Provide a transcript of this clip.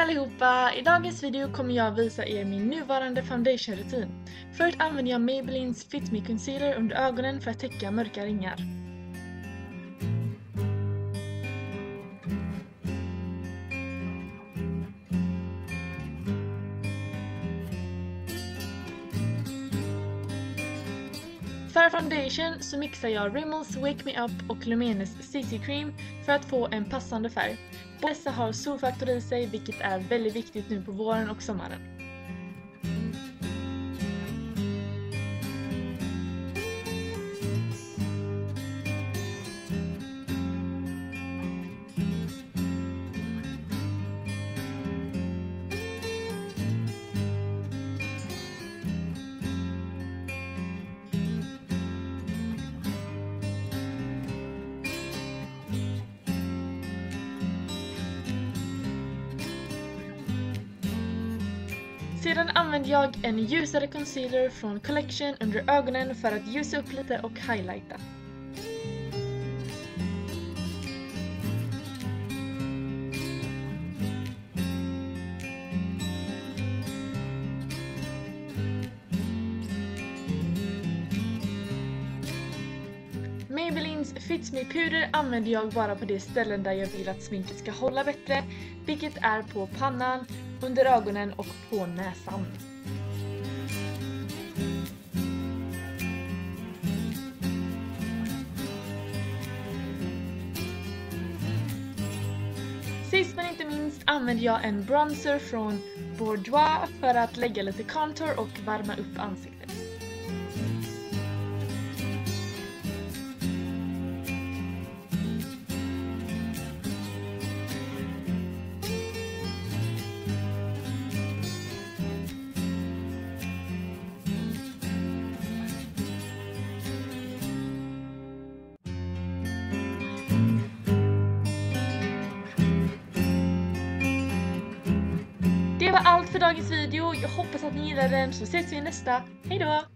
allihopa! I dagens video kommer jag visa er min nuvarande foundation-rutin. Först använder jag Maybelline's Fit Me Concealer under ögonen för att täcka mörka ringar. För foundation så mixar jag Rimmel's Wake Me Up och Lumenes CC Cream för att få en passande färg. Dessa har solfaktor i sig, vilket är väldigt viktigt nu på våren och sommaren. Sedan använder jag en ljusare concealer från Collection under ögonen för att ljusa upp lite och highlighta. Maybelline's Fit Me puder använder jag bara på de ställen där jag vill att sminket ska hålla bättre, vilket är på pannan, under ögonen och på näsan. Sist men inte minst använder jag en bronzer från Bourjois för att lägga lite contour och värma upp ansiktet. Det var allt för dagens video. Jag hoppas att ni gillade den, så ses vi i nästa. Hej då!